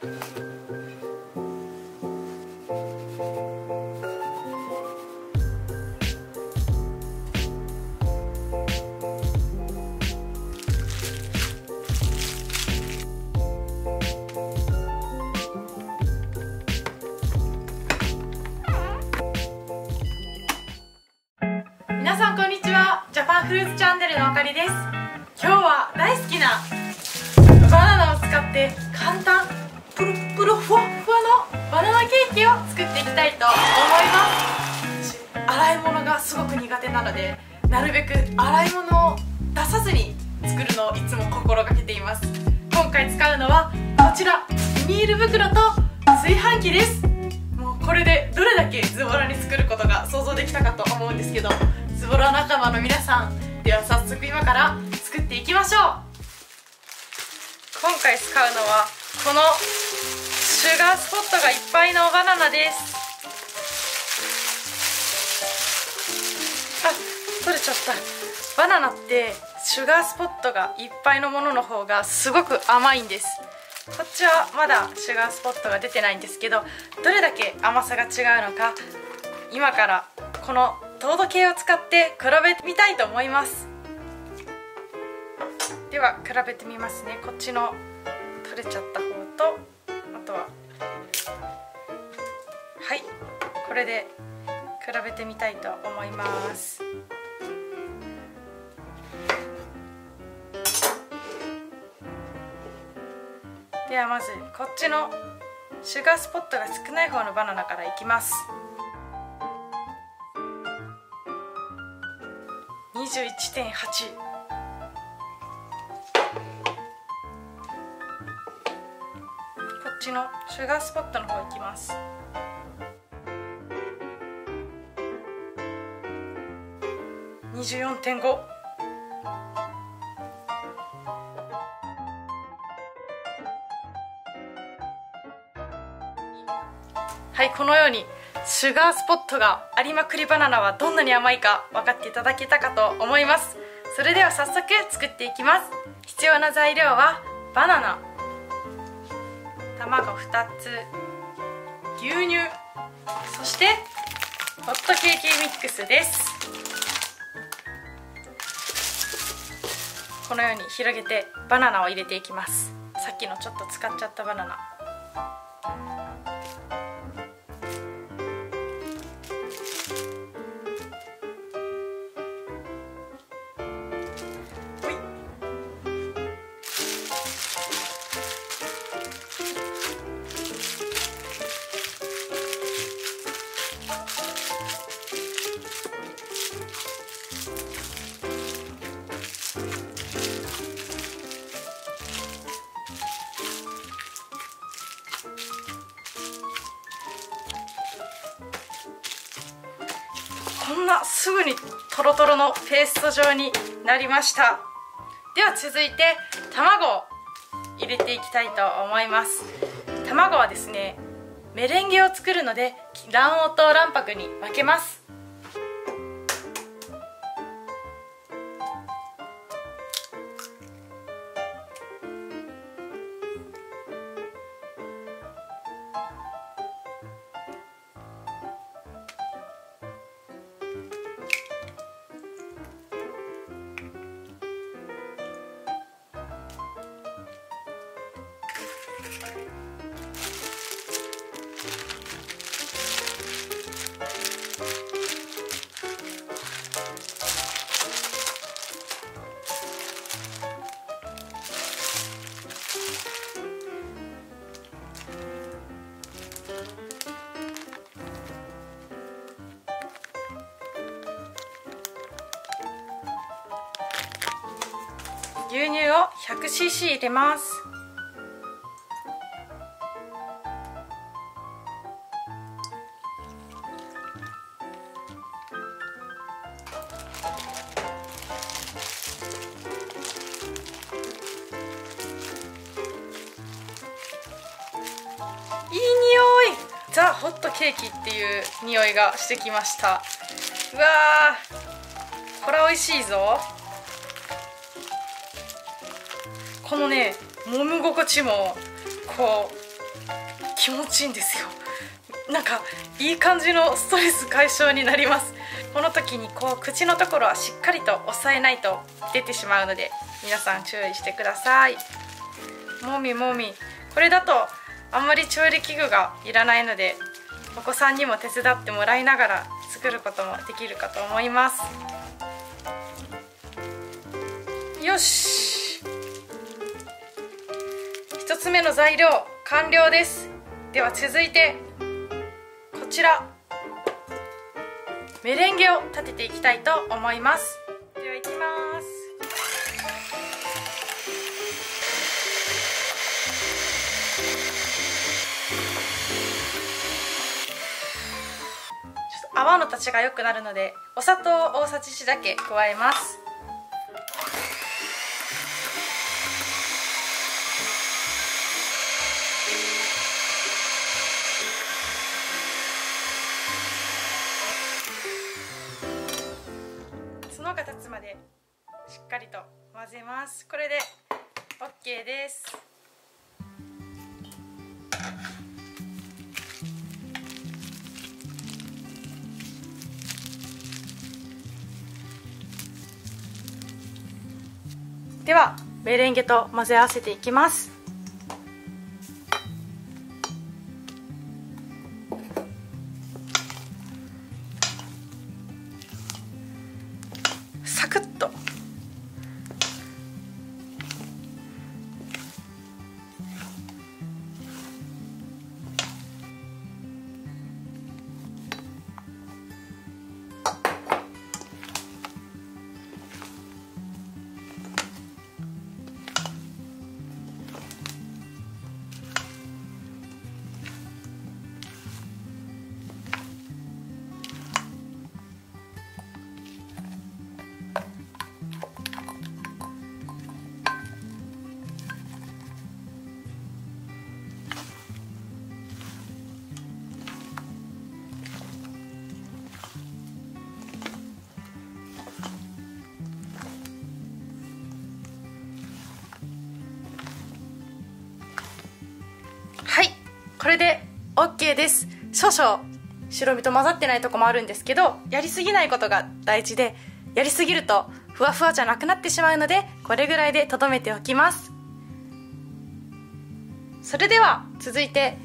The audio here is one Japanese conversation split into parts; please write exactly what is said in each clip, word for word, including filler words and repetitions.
皆さんこんにちは。ジャパンフルーツチャンネルのあかりです。今日は大好きなバナナを使って簡単プルプルふわふわのバナナケーキを作っていきたいと思います。洗い物がすごく苦手なので、なるべく洗い物を出さずに作るのをいつも心がけています。今回使うのはこちら、ビニール袋と炊飯器です。もうこれでどれだけズボラに作ることが想像できたかと思うんですけど、ズボラ仲間の皆さん、では早速今から作っていきましょう。今回使うのはこのシュガースポットがいっぱいのバナナです。あ、取れちゃった。バナナってシュガースポットがいっぱいのものの方がすごく甘いんです。こっちはまだシュガースポットが出てないんですけど、どれだけ甘さが違うのか今からこの糖度計を使って比べてみたいと思います。では比べてみますね。こっちの取れちゃった方と、あとははい、これで比べてみたいと思います。ではまずこっちのシュガースポットが少ない方のバナナからいきます。にじゅういってんはち。こっちのシュガースポットの方いきます。にじゅうよんてんご。はい、このようにシュガースポットがありまくりバナナはどんなに甘いか分かっていただけたかと思います。それでは早速作っていきます。必要な材料はバナナ、卵ふたつ、牛乳、そしてホットケーキミックスです。このように広げてバナナを入れていきます。さっきのちょっと使っちゃったバナナ、こんなすぐにトロトロのペースト状になりました。では続いて卵を入れていきたいと思います。卵はですね、メレンゲを作るので卵黄と卵白に分けます。牛乳を ひゃくシーシー 入れます。いい匂い。ザ・ホットケーキっていう匂いがしてきました。うわー、これ美味しいぞ。このね、揉む心地もこう気持ちいいんですよ。なんかいい感じのストレス解消になります。この時にこう口のところはしっかりと押さえないと出てしまうので、皆さん注意してください。もみもみ、これだとあんまり調理器具がいらないので、お子さんにも手伝ってもらいながら作ることもできるかと思います。よし、ひとつめの材料完了です。では続いてこちらメレンゲを立てていきたいと思います。ではいきます。ちょっと泡の立ちが良くなるので、お砂糖を大さじいちだけ加えます。角が立つまでしっかりと混ぜます。これで オーケー です。ではメレンゲと混ぜ合わせていきます。サクッとはい、これで オーケー です。少々白身と混ざってないとこもあるんですけど、やりすぎないことが大事で、やりすぎるとふわふわじゃなくなってしまうので、これぐらいでとどめておきます。それでは続いて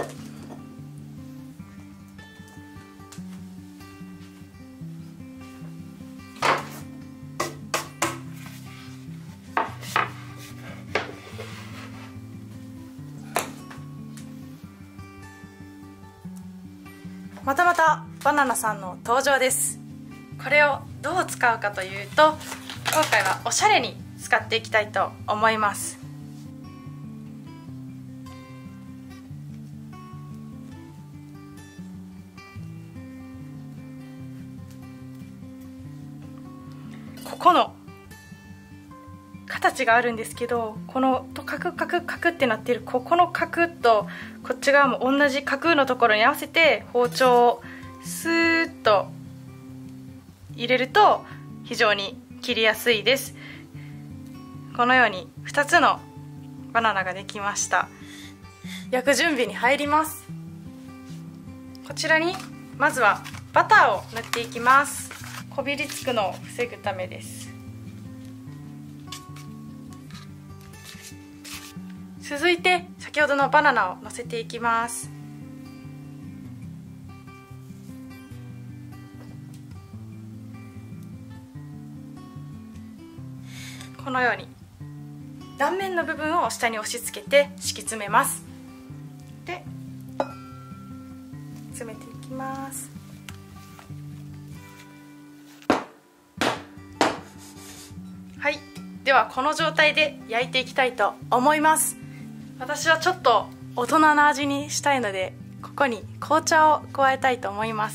またまたバナナさんの登場です。これをどう使うかというと、今回はおしゃれに使っていきたいと思います。ここの形があるんですけど、このカクカクカクってなっているここの角とこっち側も同じ角のところに合わせて包丁をスーッと入れると非常に切りやすいです。このようにふたつのバナナができました。焼く準備に入ります。こちらにまずはバターを塗っていきます。こびりつくのを防ぐためです。続いて先ほどのバナナを乗せていきます。このように断面の部分を下に押し付けて敷き詰めます。で詰めていきます。はい、ではこの状態で焼いていきたいと思います。私はちょっと大人な味にしたいので、ここに紅茶を加えたいと思います。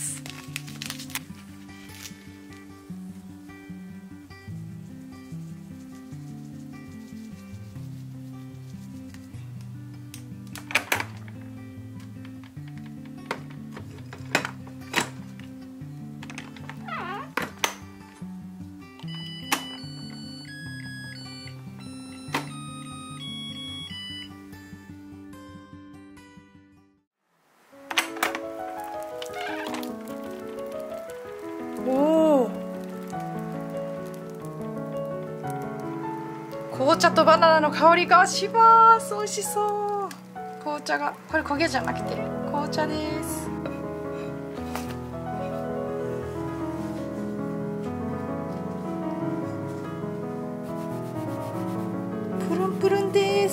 茶とバナナの香りがします。美味しそう。紅茶が、これ焦げじゃなくて紅茶です。プルンプルンです。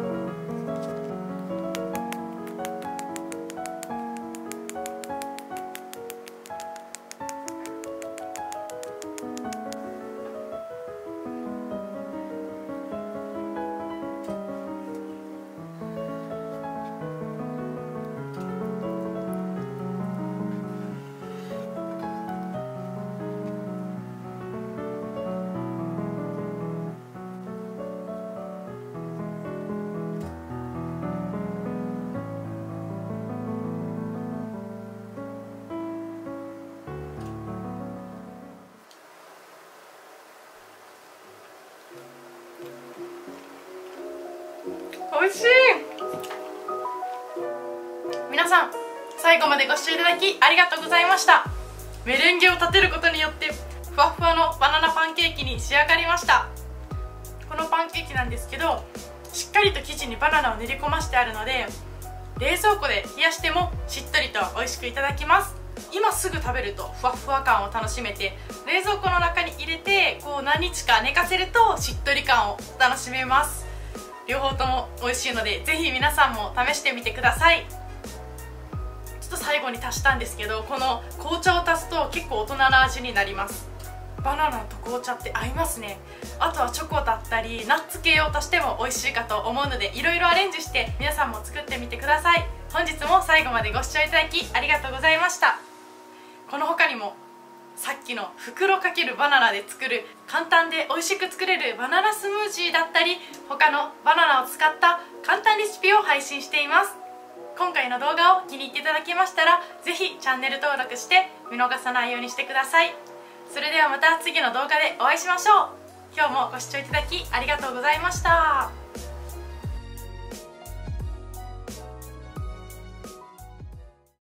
美味しい。皆さん最後までご視聴いただきありがとうございました。メレンゲを立てることによってふわふわのバナナパンケーキに仕上がりました。このパンケーキなんですけど、しっかりと生地にバナナを練り込ましてあるので、冷蔵庫で冷やしてもしっとりと美味しくいただきます。今すぐ食べるとふわふわ感を楽しめて、冷蔵庫の中に入れてこう何日か寝かせるとしっとり感を楽しめます。両方とも美味しいので、ぜひ皆さんも試してみてください。ちょっと最後に足したんですけど、この紅茶を足すと結構大人な味になります。バナナと紅茶って合いますね。あとはチョコだったりナッツ系を足しても美味しいかと思うので、いろいろアレンジして皆さんも作ってみてください。本日も最後までご視聴いただきありがとうございました。この他にもさっきの袋かけるバナナで作る簡単で美味しく作れるバナナスムージーだったり、他のバナナを使った簡単レシピを配信しています。今回の動画を気に入っていただけましたら、ぜひチャンネル登録して見逃さないようにしてください。それではまた次の動画でお会いしましょう。今日もご視聴いただきありがとうございました。